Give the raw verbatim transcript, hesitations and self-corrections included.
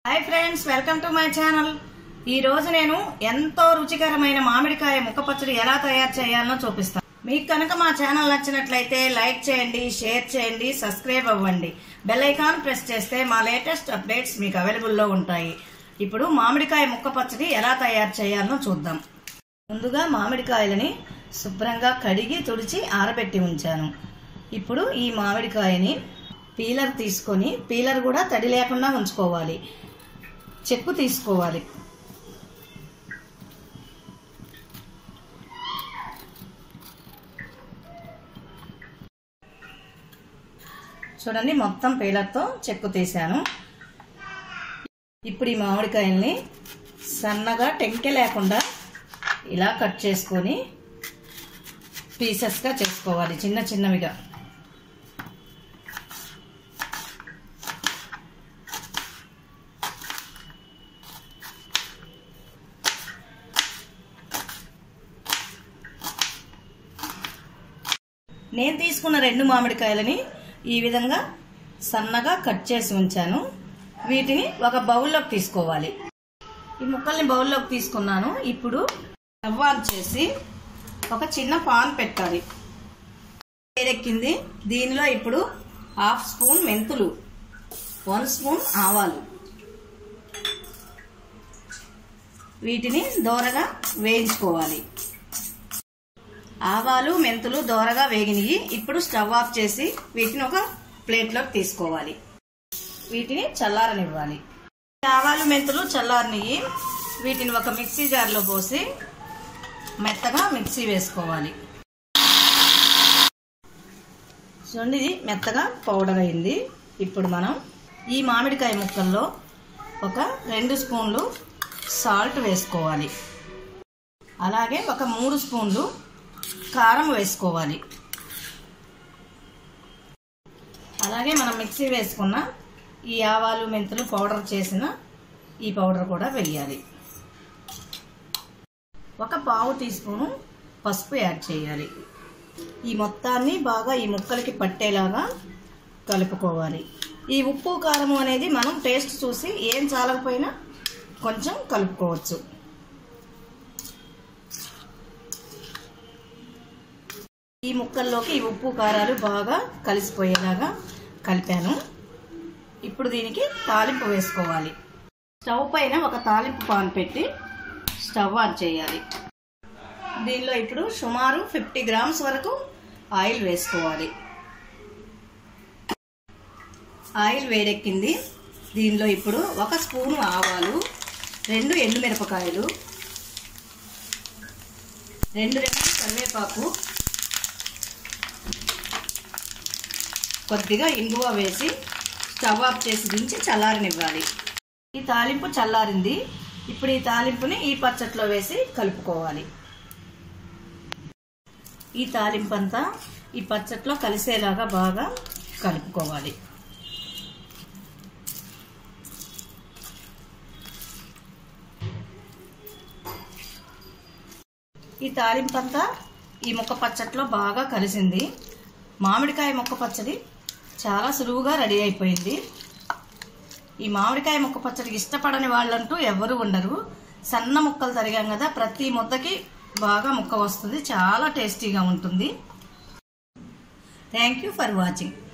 Hi friends, welcome to my channel. ఈ రోజు నేను ఎంతో రుచికరమైన మామిడికాయ ముక్క పచ్చడి ఎలా తయారు చేయాలో చూపిస్తాను. మీకు కనుక మా ఛానల్ నచ్చినట్లయితే లైక్ చేయండి, షేర్ చేయండి, సబ్స్క్రైబ్ అవ్వండి. బెల్ ఐకాన్ ప్రెస్ చేస్తే మా లేటెస్ట్ అప్డేట్స్ మీకు అవైలబుల్లో ఉంటాయి. ఇప్పుడు మామిడికాయ ముక్క పచ్చడి ఎలా తయారు చేయాలో చూద్దాం. ముందుగా మామిడికాయలని శుభ్రంగా కడిగి తుడిచి ఆరబెట్టి ఉంచాను. ఇప్పుడు ఈ మామిడికాయని పీలర్ తీసుకొని, పీలర్ కూడా తడి లేకుండా ఉంచుకోవాలి. చెక్కు తీసుకోవాలి. చూడండి, మొత్తం పీలర్తో చెక్కు తీసాను. ఇప్పుడు ఈ మామిడికాయల్ని సన్నగా టెంకె లేకుండా ఇలా కట్ చేసుకొని పీసెస్గా చేసుకోవాలి, చిన్న చిన్నవిగా. నేను తీసుకున్న రెండు మామిడికాయలని ఈ విధంగా సన్నగా కట్ చేసి ఉంచాను. వీటిని ఒక బౌల్లోకి తీసుకోవాలి. ఈ ముక్కల్ని బౌల్లోకి తీసుకున్నాను. ఇప్పుడు స్టవ్ ఆన్ చేసి ఒక చిన్న పాన్ పెట్టాలి. వేడెక్కింది. దీనిలో ఇప్పుడు హాఫ్ స్పూన్ మెంతులు, వన్ స్పూన్ ఆవాలు, వీటిని దోరగా వేయించుకోవాలి. ఆవాలు మెంతులు దోరగా వేగినవి. ఇప్పుడు స్టవ్ ఆఫ్ చేసి వీటిని ఒక ప్లేట్లోకి తీసుకోవాలి. వీటిని చల్లారనివ్వాలి. ఆవాలు మెంతులు చల్లారనివి. వీటిని ఒక మిక్సీ జార్లో పోసి మెత్తగా మిక్సీ వేసుకోవాలి. చూడండి, ఇది మెత్తగా పౌడర్ అయింది. ఇప్పుడు మనం ఈ మామిడికాయ ముక్కల్లో ఒక రెండు స్పూన్లు సాల్ట్ వేసుకోవాలి. అలాగే ఒక మూడు స్పూన్లు కారం వేసుకోవాలి. అలాగే మనం మిక్సీ వేసుకున్న ఈ ఆవాలు మెంతులు పౌడర్ చేసిన ఈ పౌడర్ కూడా వేయాలి. ఒక పావు టీ స్పూను పసుపు యాడ్ చేయాలి. ఈ మొత్తాన్ని బాగా ఈ ముక్కలకి పట్టేలాగా కలుపుకోవాలి. ఈ ఉప్పు కారం అనేది మనం టేస్ట్ చూసి ఏం చాలకపోయినా కొంచెం కలుపుకోవచ్చు. ఈ ముక్కల్లోకి ఈ ఉప్పు కారాలు బాగా కలిసిపోయేలాగా కలిపాను. ఇప్పుడు దీనికి తాలింపు వేసుకోవాలి. స్టవ్ పైన ఒక తాలింపు పాన్ పెట్టి స్టవ్ ఆన్ చేయాలి. దీనిలో ఇప్పుడు సుమారు ఫిఫ్టీ గ్రామ్స్ వరకు ఆయిల్ వేసుకోవాలి. ఆయిల్ వేడెక్కింది. దీనిలో ఇప్పుడు ఒక స్పూను ఆవాలు, రెండు ఎండుమిరపకాయలు, రెండు రెండు కరివేపాకు, కొద్దిగా ఇంగువ వేసి స్టవ్ ఆఫ్ చేసి దించి చల్లారనివ్వాలి. ఈ తాలింపు చల్లారింది. ఇప్పుడు ఈ తాలింపుని ఈ పచ్చట్లో వేసి కలుపుకోవాలి. ఈ తాలింపు అంతా ఈ పచ్చట్లో కలిసేలాగా బాగా కలుపుకోవాలి. ఈ తాలింపు అంతా ఈ ముక్క పచ్చట్లో బాగా కలిసింది. మామిడికాయ ముక్క పచ్చడి చాలా సులువుగా రెడీ అయిపోయింది. ఈ మామిడికాయ ముక్క పచ్చడికి ఇష్టపడని వాళ్ళంటూ ఎవరు ఉండరు. సన్న ముక్కలు తరిగాం కదా, ప్రతి ముద్దకి బాగా ముక్క వస్తుంది. చాలా టేస్టీగా ఉంటుంది. Thank you for watching.